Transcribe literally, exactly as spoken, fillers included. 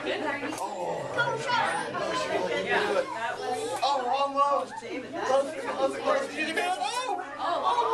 Oh, almost. Close, close, close. Did you get it? Oh! Oh!